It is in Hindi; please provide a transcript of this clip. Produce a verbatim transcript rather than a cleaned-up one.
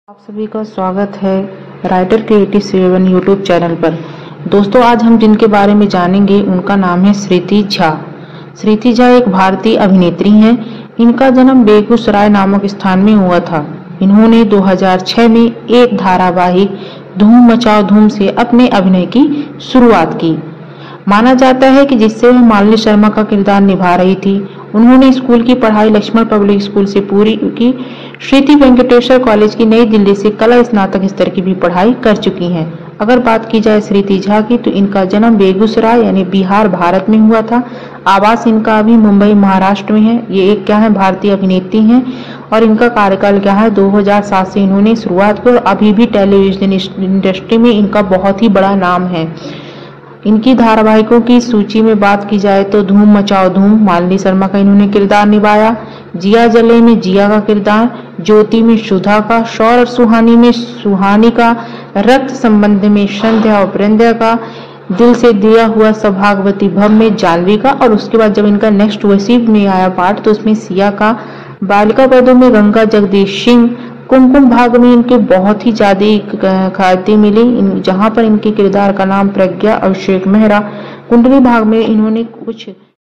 आप सभी का स्वागत है writer creative seven YouTube channel पर। दोस्तों, आज हम जिनके बारे में जानेंगे उनका नाम है श्रीति झा। श्रीति झा एक भारतीय अभिनेत्री हैं। इनका जन्म बेगूसराय नामक स्थान में हुआ था। इन्होंने दो हज़ार छह में एक धारावाहिक धूम मचाओ धूम से अपने अभिनय की शुरुआत की। माना जाता है कि जिससे वह मालिनी शर्मा का किरदार निभा रही थी। उन्होंने स्कूल की पढ़ाई लक्ष्मण पब्लिक स्कूल से पूरी की। श्रीति वेंकटेश्वर कॉलेज की नई दिल्ली से कला स्नातक स्तर की भी पढ़ाई कर चुकी हैं। अगर बात की जाए श्रीति झा की, तो इनका जन्म बेगूसराय यानी बिहार भारत में हुआ था। आवास इनका अभी मुंबई महाराष्ट्र में है। ये एक क्या है भारतीय अभिनेत्री हैं और इनका कार्यकाल क्या है दो हज़ार सात से इन्होंने शुरुआत की और अभी भी टेलीविजन इंडस्ट्री में इनका बहुत ही बड़ा नाम है। इनकी धारावाहिकों की सूची में बात की जाए तो धूम मचाओ धूम मालिनी शर्मा का इन्होंने किरदार निभाया, जिया जले में जिया का किरदार, ज्योति में सुधा का, शौर और सुहानी में सुहानी का, रक्त संबंध में संध्या और प्रिंद्या का, दिल से दिया हुआ सौभाग्यवती भव में जानवी का, और उसके बाद जब इनका नेक्स्ट वसीब में आया पार्ट तो उसमें सिया का, बालिका बधू में गंगा जगदीश सिंह, कुमकुम भाग में इनके बहुत ही ज्यादा ख्याति मिली, जहां पर इनके किरदार का नाम प्रज्ञा अभिषेक मेहरा, कुंडली भाग में इन्होंने कुछ